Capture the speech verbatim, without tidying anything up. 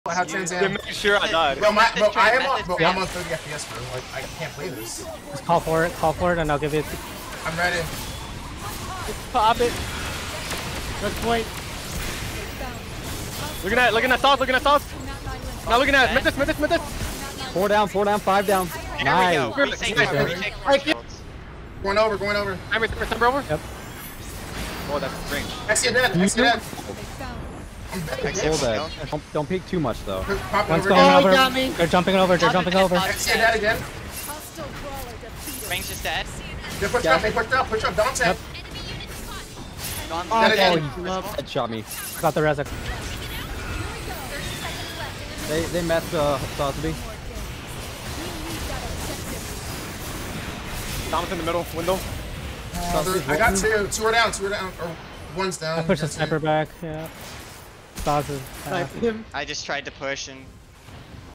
How Trans am. Make sure I died. Bro, my, bro, I am on, bro, I'm on thirty F P S, bro. Like, I can't play this. Just call for it, call for it, and I'll give it. I'm ready. Pop it. Good point. Looking at, looking at sauce, looking at sauce. Now looking at, mid this, mid this, mid this. Four down, four down, five down. There Nice. we go. Retake over, retake over. Going over, going over. I'm ready, number over. Yep. Oh, that's range. I see a dead, I see a dead. Hold that. Don't, don't peek too much though. Pop One's over going again. over. got me. They're jumping over. They're jumping over. I see a dead again. Range is dead. They pushed up, they pushed up, push up, Dante. Yep. Gone. Oh, Dead oh, again. Headshot me. Got the Rezek. They they messed uh Sosby. Thomas in the middle, window. Uh, I got two, two are down, two are down, or one's down. I pushed the That's it. sniper back. Yeah. Stars is. Uh, I just tried to push and